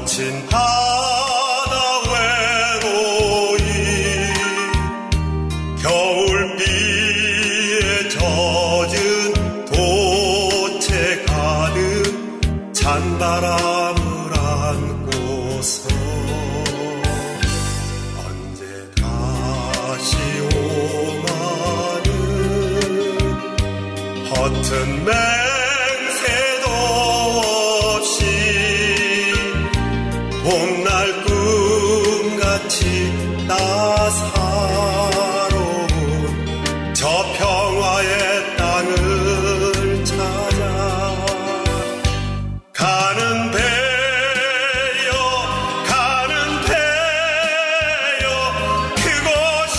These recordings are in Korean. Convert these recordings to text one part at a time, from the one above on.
거친 바다 외로이 겨울비에 젖은 도체 가득 찬바람을 안고서 언제 다시 오마는 허튼 맹세도 없이 봄날 꿈같이 나사로운 저 평화의 땅을 찾아 가는 배요 가는 배요 그곳이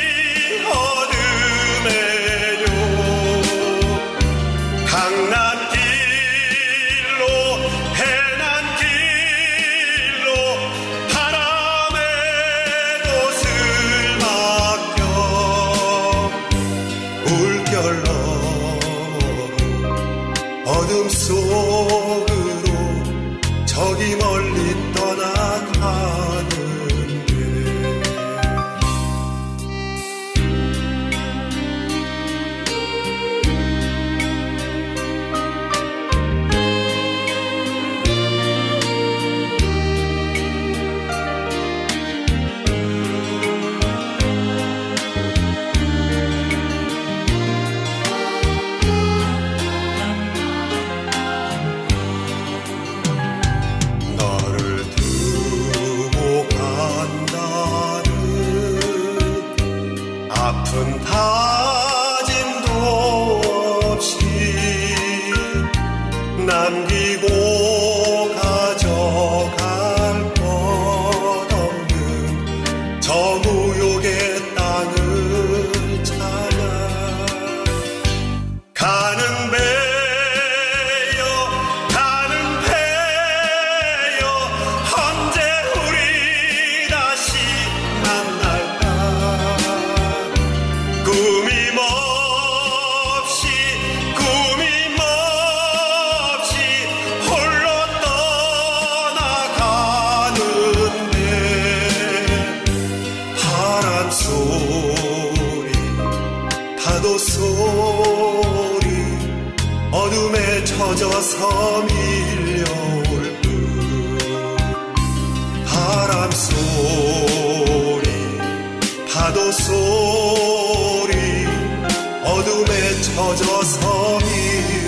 어둠에요 강난길로 해난길로 바람에도 쓸막혀 물결 넘어 어둠 속으로 저기 멀리 떠나가는데 너를 두고 간다는 아픈 다짐도 없이 남기고 가져갈 것 없는 저 무욕의 땅을 찾아 가는 배요 가는 배요 언제 우리 다시 만날까 꾸밈 없이 홀로 떠나가는데 바람 소리 파도 소리 어둠에 젖어서 밀려올 듯 바람 소리 파도 소리 어둠에 젖어서 밀려올 듯